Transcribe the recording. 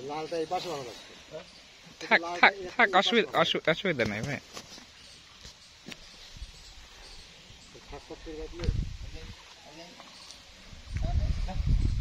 লালটা এই পাশে ভালো লাগছে। থাক থাক থাক, অসুবিধা নাই ভাই। থাক থাক করে